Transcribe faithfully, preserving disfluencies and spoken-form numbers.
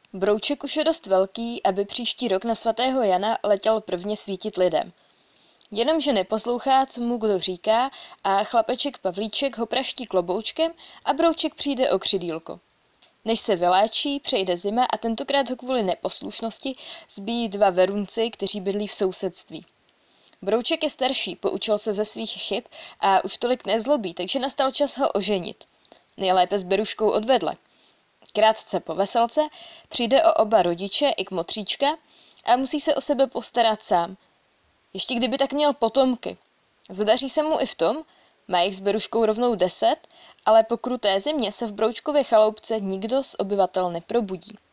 Brouček už je dost velký, aby příští rok na svatého Jana letěl prvně svítit lidem. Jenomže neposlouchá, co mu kdo říká, a chlapeček Pavlíček ho praští kloboučkem a Brouček přijde o křidýlko. Než se vyléčí, přejde zima a tentokrát ho kvůli neposlušnosti zbíjí dva verunci, kteří bydlí v sousedství. Brouček je starší, poučil se ze svých chyb a už tolik nezlobí, takže nastal čas ho oženit. Nejlépe s Beruškou od vedle. Krátce po veselce přijde o oba rodiče i kmotříčka a musí se o sebe postarat sám. Ještě kdyby tak měl potomky. Zadaří se mu i v tom, má jich s Beruškou rovnou deset, ale po kruté zimě se v Broučkově chaloupce nikdo z obyvatel neprobudí.